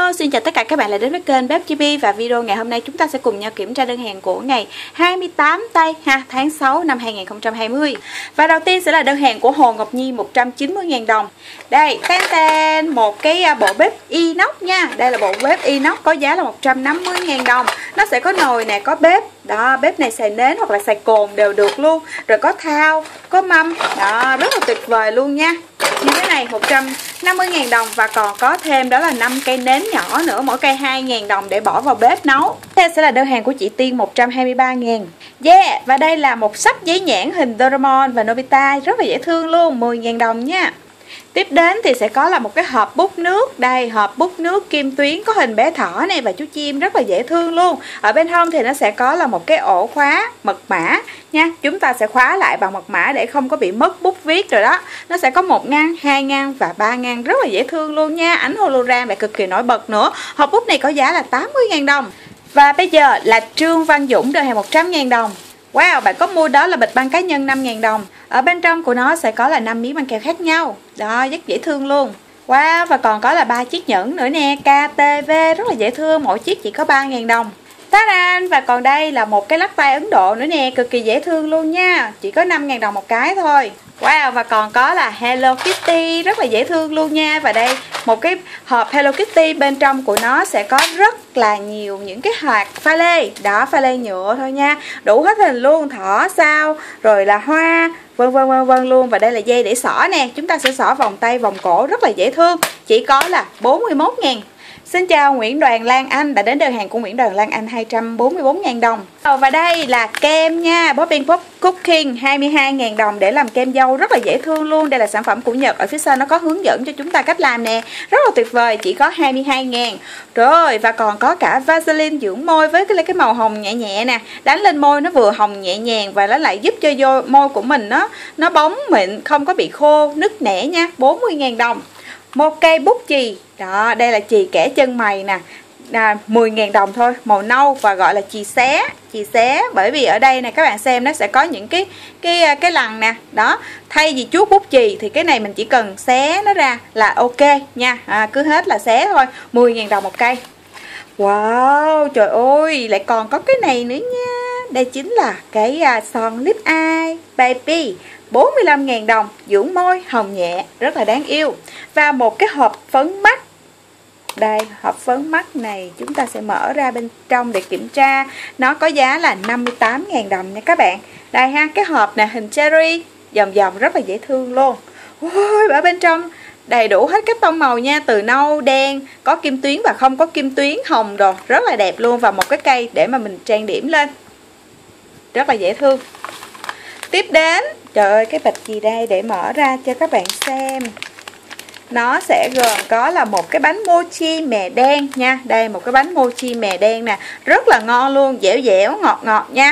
Hello, xin chào tất cả các bạn đã đến với kênh Bếp Chibi. Và video ngày hôm nay chúng ta sẽ cùng nhau kiểm tra đơn hàng của ngày 28 tháng 6 năm 2020. Và đầu tiên sẽ là đơn hàng của Hồ Ngọc Nhi 190.000 đồng. Đây, tên một cái bộ bếp inox nha. Đây là bộ bếp inox có giá là 150.000 đồng. Nó sẽ có nồi nè, có bếp. Đó, bếp này xài nến hoặc là xài cồn đều được luôn. Rồi có thau, có mâm. Đó, rất là tuyệt vời luôn nha. Như thế này 150.000 đồng. Và còn có thêm đó là 5 cây nến nhỏ nữa, mỗi cây 2.000 đồng để bỏ vào bếp nấu. Đây sẽ là đơn hàng của chị Tiên 123.000. Yeah, và đây là một sắp giấy nhãn hình Doraemon và Nobita, rất là dễ thương luôn, 10.000 đồng nha. Tiếp đến thì sẽ có là một cái hộp bút nước. Đây, hộp bút nước kim tuyến có hình bé thỏ này và chú chim, rất là dễ thương luôn. Ở bên hông thì nó sẽ có là một cái ổ khóa mật mã nha. Chúng ta sẽ khóa lại bằng mật mã để không có bị mất bút viết rồi đó. Nó sẽ có 1 ngăn, 2 ngăn và 3 ngăn, rất là dễ thương luôn nha. Ánh hologram lại cực kỳ nổi bật nữa. Hộp bút này có giá là 80.000 đồng. Và bây giờ là Trương Văn Dũng đơn hàng 100.000 đồng. Wow, bạn có mua đó là bịch băng cá nhân 5.000 đồng. Ở bên trong của nó sẽ có là 5 miếng băng keo khác nhau. Đó, rất dễ thương luôn. Wow, và còn có là 3 chiếc nhẫn nữa nè, KTV, rất là dễ thương, mỗi chiếc chỉ có 3.000 đồng. Ta-da! Và còn đây là một cái lắc tay Ấn Độ nữa nè, cực kỳ dễ thương luôn nha, chỉ có 5.000 đồng một cái thôi. Wow, và còn có là Hello Kitty, rất là dễ thương luôn nha. Và đây, một cái hộp Hello Kitty, bên trong của nó sẽ có rất là nhiều những cái hạt pha lê. Đó, pha lê nhựa thôi nha, đủ hết hình luôn, thỏ, sao, rồi là hoa, vân vân luôn. Và đây là dây để xỏ nè, chúng ta sẽ xỏ vòng tay, vòng cổ, rất là dễ thương, chỉ có là 41.000. Xin chào Nguyễn Đoàn Lan Anh, đã đến đơn hàng của Nguyễn Đoàn Lan Anh 244.000 đồng. Và đây là kem nha, Popping Pop Cooking 22.000 đồng để làm kem dâu, rất là dễ thương luôn. Đây là sản phẩm của Nhật, ở phía sau nó có hướng dẫn cho chúng ta cách làm nè, rất là tuyệt vời, chỉ có 22.000. Rồi, và còn có cả Vaseline dưỡng môi với cái màu hồng nhẹ nhẹ nè, đánh lên môi nó vừa hồng nhẹ nhàng và nó lại giúp cho môi của mình nó bóng mịn, không có bị khô, nứt nẻ nha, 40.000 đồng. Một cây bút chì, đó, đây là chì kẻ chân mày nè, 10.000 đồng thôi, màu nâu và gọi là chì xé, bởi vì ở đây này các bạn xem nó sẽ có những cái lằn nè, đó, thay vì chuốt bút chì thì cái này mình chỉ cần xé nó ra là ok nha, cứ hết là xé thôi, 10.000 đồng một cây. Wow, trời ơi, lại còn có cái này nữa nha, đây chính là cái son lip eye baby, 45.000 đồng, dưỡng môi hồng nhẹ, rất là đáng yêu. Và một cái hộp phấn mắt. Đây, hộp phấn mắt này chúng ta sẽ mở ra bên trong để kiểm tra. Nó có giá là 58.000 đồng nha các bạn. Đây ha, cái hộp này hình cherry, vòng rất là dễ thương luôn. Ôi, ở bên trong đầy đủ hết các tông màu nha, từ nâu, đen, có kim tuyến và không có kim tuyến, hồng đồ, rất là đẹp luôn. Và một cái cây để mà mình trang điểm lên, rất là dễ thương. Tiếp đến, trời ơi, cái bịch gì đây để mở ra cho các bạn xem. Nó sẽ gồm có là một cái bánh mochi mè đen nha. Đây, một cái bánh mochi mè đen nè, rất là ngon luôn, dẻo dẻo, ngọt ngọt nha.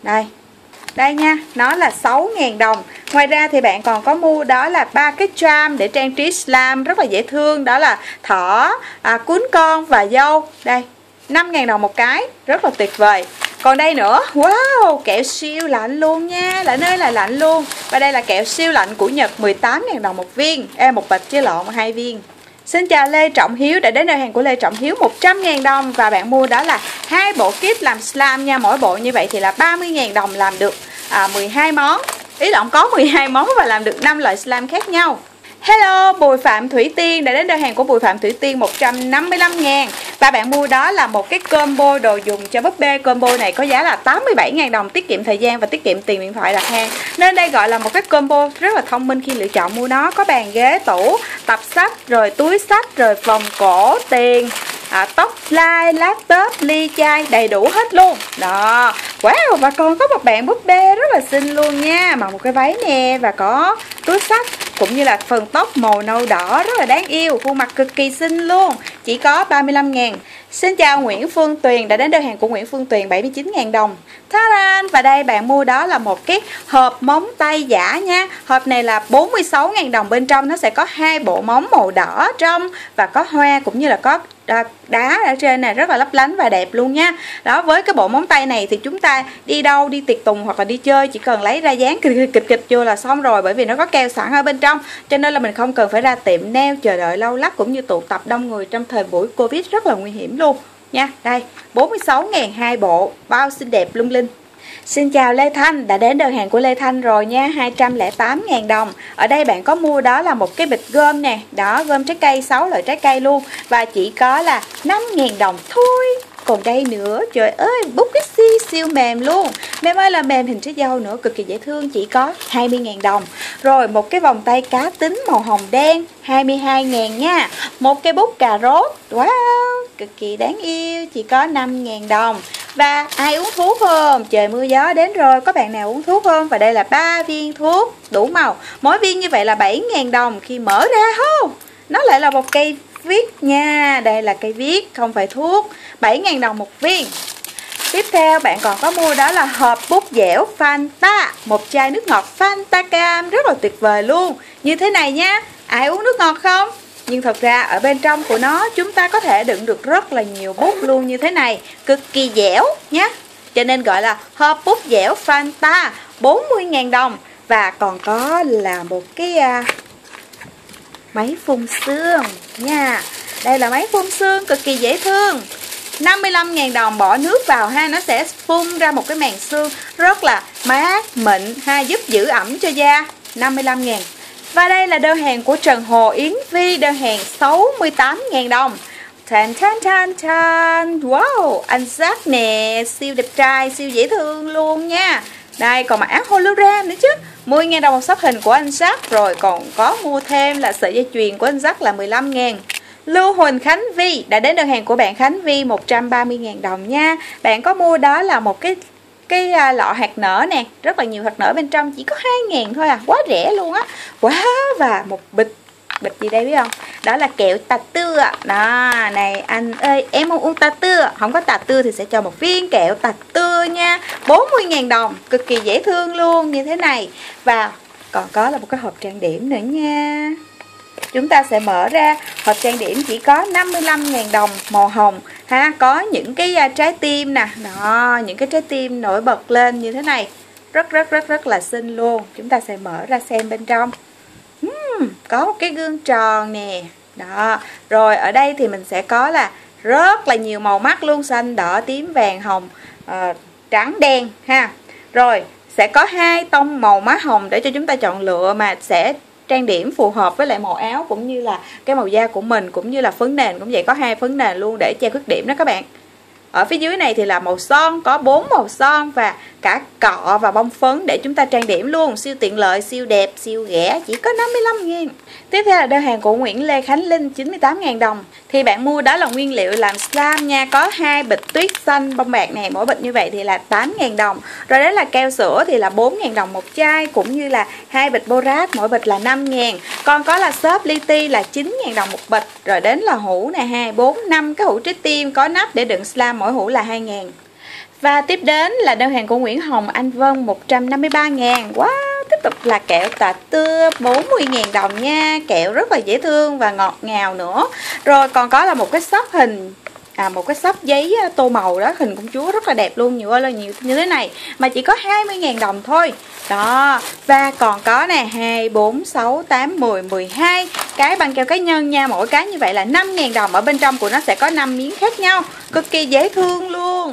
Đây nha, nó là 6.000 đồng. Ngoài ra thì bạn còn có mua đó là 3 cái charm để trang trí slime, rất là dễ thương. Đó là thỏ, cuốn con và dâu. Đây, 5.000 đồng một cái, rất là tuyệt vời. Còn đây nữa, wow, kẹo siêu lạnh luôn nha, lạnh ơi là lạnh luôn. Và đây là kẹo siêu lạnh của Nhật, 18.000 đồng một viên, một bịch chứ lộn, 2 viên. Xin chào Lê Trọng Hiếu, đã đến đơn hàng của Lê Trọng Hiếu 100.000 đồng. Và bạn mua đó là 2 bộ kit làm slime nha, mỗi bộ như vậy thì là 30.000 đồng làm được 12 món. Ý là có 12 món và làm được 5 loại slime khác nhau. Hello, Bùi Phạm Thủy Tiên, đã đến đơn hàng của Bùi Phạm Thủy Tiên 155.000. Và bạn mua đó là một cái combo đồ dùng cho búp bê. Combo này có giá là 87.000 đồng, tiết kiệm thời gian và tiết kiệm tiền điện thoại đặt hàng. Nên đây gọi là một cái combo rất là thông minh khi lựa chọn mua nó. Có bàn ghế, tủ, tập sách, rồi túi sách, rồi vòng cổ, tiền, tóc lai, laptop, ly chai, đầy đủ hết luôn. Đó, wow, và còn có một bạn búp bê rất là xinh luôn nha, mặc một cái váy nè và có túi sách, cũng như là phần tóc màu nâu đỏ, rất là đáng yêu, khuôn mặt cực kỳ xinh luôn, chỉ có 35.000. Xin chào Nguyễn Phương Tuyền, đã đến đơn hàng của Nguyễn Phương Tuyền 79.000 đồng. Ta-da! Và đây bạn mua đó là một cái hộp móng tay giả nha. Hộp này là 46.000 đồng, bên trong nó sẽ có 2 bộ móng màu đỏ trong và có hoa, cũng như là có đá ở trên này rất là lấp lánh và đẹp luôn nha. Đó, với cái bộ móng tay này thì chúng ta đi đâu, đi tiệc tùng hoặc là đi chơi chỉ cần lấy ra dán kịch vô là xong rồi, bởi vì nó có keo sẵn ở bên trong, cho nên là mình không cần phải ra tiệm nail chờ đợi lâu lắc cũng như tụ tập đông người trong thời buổi Covid rất là nguy hiểm luôn nha. Đây, 46.000 hai bộ, bao xinh đẹp lung linh. Xin chào Lê Thanh, đã đến đơn hàng của Lê Thanh rồi nha, 208.000 đồng. Ở đây bạn có mua đó là một cái bịch gom nè, đó, gom trái cây, 6 loại trái cây luôn, và chỉ có là 5.000 đồng thôi. Còn đây nữa, trời ơi, bút Pixi siêu mềm luôn. Mềm ơi là mềm, hình trái dâu nữa, cực kỳ dễ thương, chỉ có 20.000 đồng. Rồi một cái vòng tay cá tính màu hồng đen, 22.000 nha. Một cái bút cà rốt, wow, cực kỳ đáng yêu, chỉ có 5.000 đồng. Và ai uống thuốc không? Trời mưa gió đến rồi, có bạn nào uống thuốc không? Và đây là 3 viên thuốc đủ màu, mỗi viên như vậy là 7.000 đồng. Khi mở ra không, nó lại là một cây viết nha. Đây là cây viết, không phải thuốc, 7.000 đồng một viên. Tiếp theo bạn còn có mua đó là hộp bút dẻo Fanta, một chai nước ngọt Fanta cam rất là tuyệt vời luôn, như thế này nha. Ai uống nước ngọt không? Nhưng thật ra ở bên trong của nó chúng ta có thể đựng được rất là nhiều bút luôn, như thế này, cực kỳ dẻo nhé, cho nên gọi là hộp bút dẻo Fanta, 40.000 đồng. Và còn có là một cái máy phun sương nha. Đây là máy phun sương cực kỳ dễ thương, 55.000 đồng. Bỏ nước vào ha, nó sẽ phun ra một cái màn sương rất là mát mịn ha, giúp giữ ẩm cho da, 55.000. Và đây là đơn hàng của Trần Hồ Yến Vi, đơn hàng 68.000 đồng. Tan tan tan tan. Wow, anh Jack nè, siêu đẹp trai, siêu dễ thương luôn nha. Đây còn mặc áo hologram nữa chứ, 10.000 đồng một shop hình của anh Jack. Rồi còn có mua thêm là sợi dây chuyền của anh Jack là 15.000. Lưu Huỳnh Khánh Vi, đã đến đơn hàng của bạn Khánh Vi, 130.000 đồng nha. Bạn có mua đó là một cái lọ hạt nở nè, rất là nhiều hạt nở bên trong, chỉ có 2.000 thôi à, quá rẻ luôn á. Wow, và một bịch gì đây biết không? Đó là kẹo tà tưa. Đó, này anh ơi, em không uống tà tưa, không có tà tưa thì sẽ cho một viên kẹo tà tưa nha, 40.000 đồng, cực kỳ dễ thương luôn, như thế này. Và còn có là một cái hộp trang điểm nữa nha. Chúng ta sẽ mở ra, hộp trang điểm chỉ có 55.000 đồng, màu hồng ha, có những cái trái tim nè, đó, những cái trái tim nổi bật lên như thế này, rất là xinh luôn. Chúng ta sẽ mở ra xem bên trong. Có một cái gương tròn nè, đó. Rồi ở đây thì mình sẽ có là rất là nhiều màu mắt luôn, xanh, đỏ, tím, vàng, hồng, trắng, đen ha. Rồi sẽ có 2 tông màu má hồng để cho chúng ta chọn lựa mà sẽ trang điểm phù hợp với lại màu áo cũng như là cái màu da của mình, cũng như là phấn nền cũng vậy, có 2 phấn nền luôn để che khuyết điểm đó các bạn. Ở phía dưới này thì là màu son, có 4 màu son và cả cọ và bông phấn để chúng ta trang điểm luôn, siêu tiện lợi, siêu đẹp, siêu rẻ, chỉ có 55.000. Tiếp theo là đơn hàng của Nguyễn Lê Khánh Linh, 98.000 đồng. Thì bạn mua đó là nguyên liệu làm slime nha, có 2 bịch tuyết xanh bông bạc này, mỗi bịch như vậy thì là 8.000 đồng. Rồi đấy là keo sữa thì là 4.000 đồng một chai, cũng như là 2 bịch borat, mỗi bịch là 5.000. Còn có là xốp li ti là 9.000 đồng một bịch. Rồi đến là hũ này 2, 4, 5 cái hũ trái tim có nắp để đựng slime, mỗi hũ là 2.000. Và tiếp đến là đơn hàng của Nguyễn Hồng Anh Vân, 153.000. Wow, tiếp tục là kẹo tà tưa, 40.000 đồng nha. Kẹo rất là dễ thương và ngọt ngào nữa. Rồi còn có là một cái xốp hình, một cái xốp giấy tô màu đó, hình công chúa rất là đẹp luôn, nhiều ơi là nhiều, như thế này mà chỉ có 20.000 đồng thôi. Đó, và còn có nè 2, 4, 6, 8, 10, 12 cái băng keo cá nhân nha, mỗi cái như vậy là 5.000 đồng. Ở bên trong của nó sẽ có 5 miếng khác nhau, cực kỳ dễ thương luôn.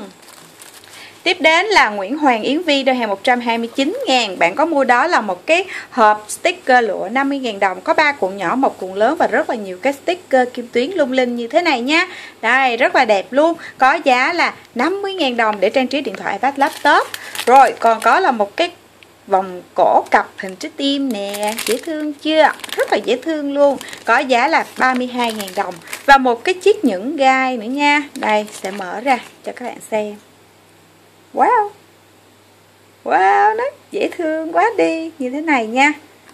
Tiếp đến là Nguyễn Hoàng Yến Vi, đơn hàng 129.000. Bạn có mua đó là một cái hộp sticker lụa 50.000 đồng, có 3 cuộn nhỏ, 1 cuộn lớn và rất là nhiều cái sticker kim tuyến lung linh như thế này nha. Đây, rất là đẹp luôn, có giá là 50.000 đồng để trang trí điện thoại, iPad, laptop. Rồi còn có là một cái vòng cổ cặp hình trái tim nè, dễ thương chưa? Rất là dễ thương luôn, có giá là 32.000 đồng. Và một cái chiếc nhẫn gai nữa nha. Đây, sẽ mở ra cho các bạn xem. Wow, wow, nó dễ thương quá đi, như thế này nha.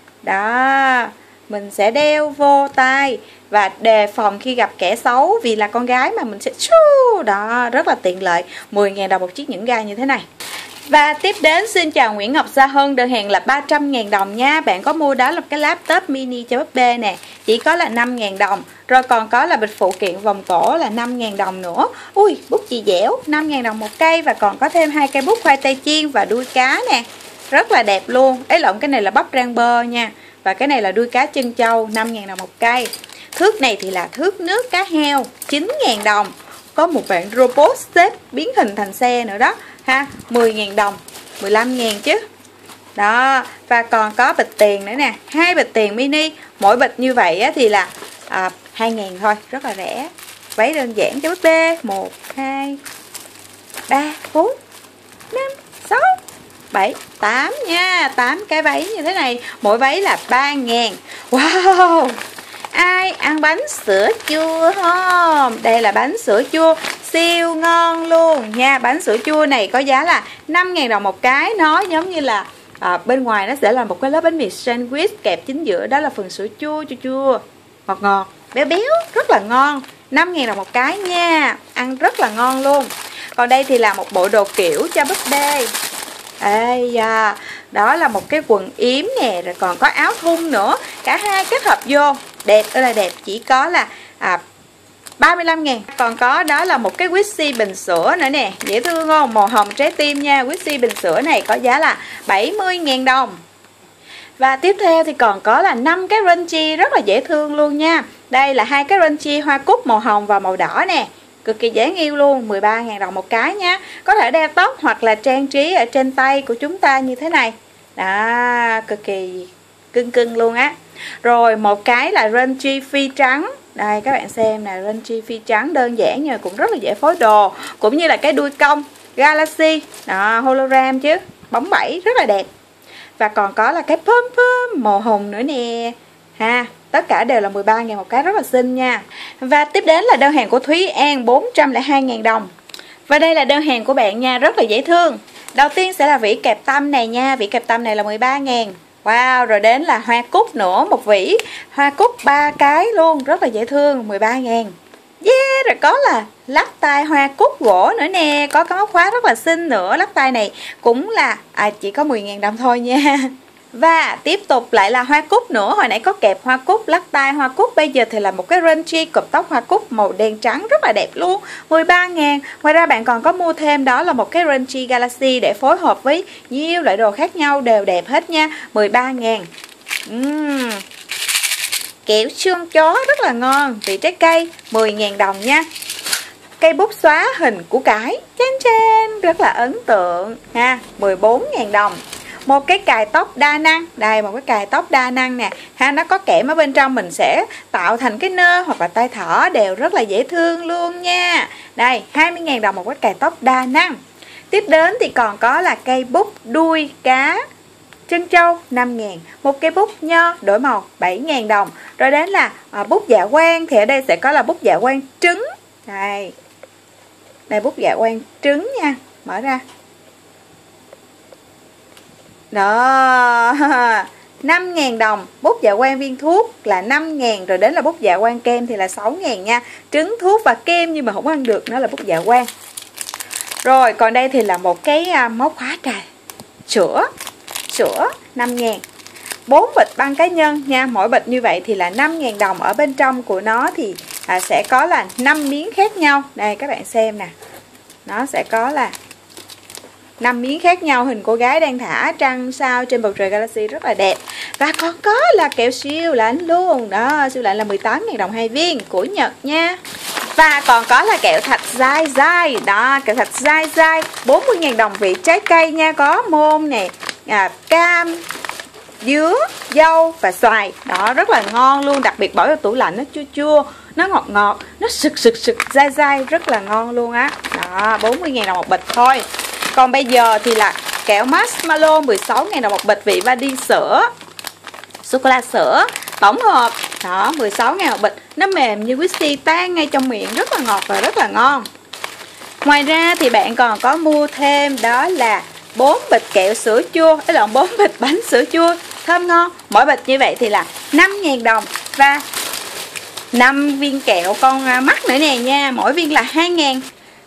Đó, mình sẽ đeo vô tay và đề phòng khi gặp kẻ xấu, vì là con gái mà mình sẽ đó, rất là tiện lợi. 10.000 đồng một chiếc nhẫn gai như thế này. Và tiếp đến xin chào Nguyễn Ngọc Gia Hân, đơn hàng là 300.000 đồng nha. Bạn có mua đó là cái laptop mini cho búp bê nè, chỉ có là 5.000 đồng. Rồi còn có là bịch phụ kiện vòng cổ là 5.000 đồng nữa. Ui, bút chì dẻo 5.000 đồng một cây. Và còn có thêm 2 cây bút khoai tây chiên và đuôi cá nè, rất là đẹp luôn. Ấy lộn, cái này là bắp rang bơ nha. Và cái này là đuôi cá chân châu, 5.000 đồng một cây. Thước này thì là thước nước cá heo, 9.000 đồng. Có một bạn robot xếp biến hình thành xe nữa đó ha, 10.000 đồng, 15.000 chứ. Đó, và còn có bịch tiền nữa nè, 2 bịch tiền mini. Mỗi bịch như vậy á, thì là 2.000 thôi, rất là rẻ. Váy đơn giản cho búp bê, 1, 2, 3, 4, 5, 6, 7, 8 nha. 8 cái váy như thế này, mỗi váy là 3.000. Wow, ai ăn bánh sữa chua không? Đây là bánh sữa chua siêu ngon luôn nha. Bánh sữa chua này có giá là 5.000 đồng một cái. Nó giống như là bên ngoài nó sẽ là một cái lớp bánh mì sandwich, kẹp chính giữa đó là phần sữa chua chua ngọt ngọt, béo béo, rất là ngon. 5.000 đồng một cái nha, ăn rất là ngon luôn. Còn đây thì là một bộ đồ kiểu cho búp bê. Ê da, đó là một cái quần yếm nè, rồi còn có áo thun nữa, cả hai kết hợp vô đẹp ơi là đẹp, chỉ có là 35.000. Còn có đó là một cái Wixi bình sữa nữa nè, dễ thương không? Màu hồng trái tim nha. Wixi bình sữa này có giá là 70.000 đồng. Và tiếp theo thì còn có là 5 cái Runchi rất là dễ thương luôn nha. Đây là 2 cái Runchi hoa cúc màu hồng và màu đỏ nè, cực kỳ dễ yêu luôn, 13.000 đồng một cái nha. Có thể đeo tóc hoặc là trang trí ở trên tay của chúng ta như thế này. Đó, cực kỳ cưng cưng luôn á. Rồi một cái là Runchi phi trắng. Đây các bạn xem nè, Runchi phi trắng đơn giản nhưng cũng rất là dễ phối đồ. Cũng như là cái đuôi cong Galaxy, đó, hologram chứ, bóng bẩy rất là đẹp. Và còn có là cái pom pom màu hồng nữa nè ha. Tất cả đều là 13.000 một cái, rất là xinh nha. Và tiếp đến là đơn hàng của Thúy An, 402.000 đồng. Và đây là đơn hàng của bạn nha, rất là dễ thương. Đầu tiên sẽ là vỉ kẹp tâm này nha. Vỉ kẹp tâm này là 13.000. Wow, rồi đến là hoa cúc nữa, một vỉ hoa cúc 3 cái luôn, rất là dễ thương, 13.000. Yeah, rồi có là lắc tay hoa cúc gỗ nữa nè, có cái móc khóa rất là xinh nữa. Lắc tay này cũng là chỉ có 10.000 đồng thôi nha. Và tiếp tục lại là hoa cúc nữa. Hồi nãy có kẹp hoa cúc, lắc tay hoa cúc, bây giờ thì là một cái Runchi cụp tóc hoa cúc màu đen trắng rất là đẹp luôn, 13.000. Ngoài ra bạn còn có mua thêm đó là một cái Runchi Galaxy để phối hợp với nhiều loại đồ khác nhau, đều đẹp hết nha, 13.000. Kẹo xương chó rất là ngon, vị trái cây, 10.000 đồng nha. Cây bút xóa hình củ cải, chan rất là ấn tượng ha, 14.000 đồng. Một cái cài tóc đa năng, đây một cái cài tóc đa năng nè ha, nó có kẽm ở bên trong, mình sẽ tạo thành cái nơ hoặc là tay thỏ, đều rất là dễ thương luôn nha. Đây, 20.000 đồng một cái cài tóc đa năng. Tiếp đến thì còn có là cây bút đuôi cá trân châu, 5.000. Một cây bút nho đổi màu, 7.000 đồng. Rồi đến là bút dạ quang, thì ở đây sẽ có là bút dạ quang trứng. Đây, đây bút dạ quang trứng nha, mở ra. Đó, 5.000 đồng. Bút dạ quang viên thuốc là 5.000. Rồi đến là bút dạ quang kem thì là 6.000 nha. Trứng, thuốc và kem nhưng mà không ăn được, nó là bút dạ quang. Rồi còn đây thì là một cái móc khóa cài sữa, 5.000. 4 bịch băng cá nhân nha. Mỗi bịch như vậy thì là 5.000 đồng. Ở bên trong của nó thì sẽ có là 5 miếng khác nhau. Đây các bạn xem nè, nó sẽ có là 5 miếng khác nhau, hình cô gái đang thả trăng sao trên bầu trời Galaxy rất là đẹp. Và còn có là kẹo siêu lạnh luôn. Đó, siêu lạnh là 18.000 đồng 2 viên của Nhật nha. Và còn có là kẹo thạch dai dai. Đó, kẹo thạch dai dai 40.000 đồng vị trái cây nha. Có môn nè, cam, dứa, dâu và xoài. Đó, rất là ngon luôn. Đặc biệt bỏ vào tủ lạnh, nó chua chua, nó ngọt ngọt, nó sực dai dai, rất là ngon luôn á. Đó, 40.000 đồng một bịch thôi. Còn bây giờ thì là kẹo marshmallow 16.000 đồng một bịch vị vani sữa, sô-cô-la sữa tổng hợp. Đó, 16.000 một bịch. Nó mềm như Wixi, tan ngay trong miệng, rất là ngọt và rất là ngon. Ngoài ra thì bạn còn có mua thêm đó là 4 bịch kẹo sữa chua, 4 bịch bánh sữa chua thơm ngon. Mỗi bịch như vậy thì là 5.000 đồng. Và 5 viên kẹo con mắt nữa nè nha, mỗi viên là 2.000.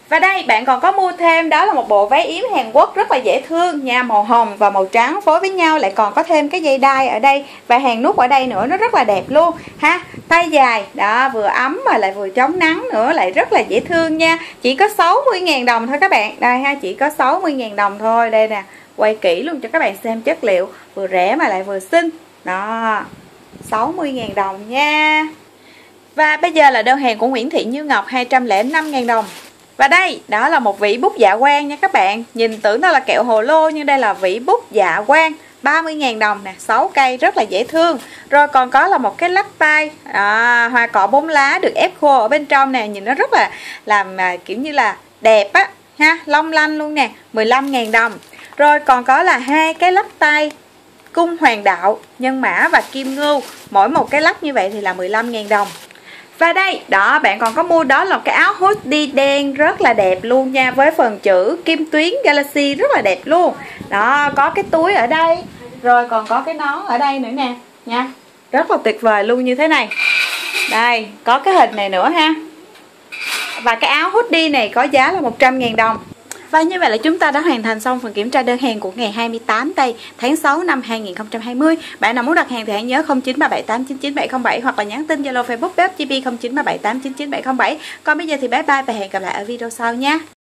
Và đây bạn còn có mua thêm đó là một bộ váy yếm Hàn Quốc rất là dễ thương nha, màu hồng và màu trắng phối với nhau, lại còn có thêm cái dây đai ở đây và hàng nút ở đây nữa, nó rất là đẹp luôn ha. Tay dài đó, vừa ấm mà lại vừa chống nắng nữa, lại rất là dễ thương nha. Chỉ có 60.000 đồng thôi các bạn. Đây ha, chỉ có 60.000 đồng thôi. Đây nè, quay kỹ luôn cho các bạn xem chất liệu, vừa rẻ mà lại vừa xinh. Đó, 60.000 đồng nha. Và bây giờ là đơn hàng của Nguyễn Thị Như Ngọc, 205.000 đồng. Và đây, đó là một vỉ bút dạ quang nha các bạn. Nhìn tưởng nó là kẹo hồ lô nhưng đây là vỉ bút dạ quang, 30.000 đồng nè, 6 cây rất là dễ thương. Rồi còn có là một cái lắc tay hoa cỏ 4 lá được ép khô ở bên trong nè, nhìn nó rất là kiểu như là đẹp á ha, long lanh luôn nè, 15.000 đồng. Rồi còn có là hai cái lắc tay cung hoàng đạo, nhân mã và kim ngưu, mỗi một cái lắc như vậy thì là 15.000 đồng. Và đây, đó bạn còn có mua đó là cái áo hoodie đen rất là đẹp luôn nha, với phần chữ kim tuyến Galaxy rất là đẹp luôn. Đó, có cái túi ở đây, rồi còn có cái nón ở đây nữa nè nha. Rất là tuyệt vời luôn như thế này. Đây, có cái hình này nữa ha. Và cái áo hoodie này có giá là 100.000 đồng. Và như vậy là chúng ta đã hoàn thành xong phần kiểm tra đơn hàng của ngày 28 tây tháng 6 năm 2020. Bạn nào muốn đặt hàng thì hãy nhớ 0937899707 hoặc là nhắn tin Zalo Facebook web GB 0937899707. Còn bây giờ thì bye bye và hẹn gặp lại ở video sau nha.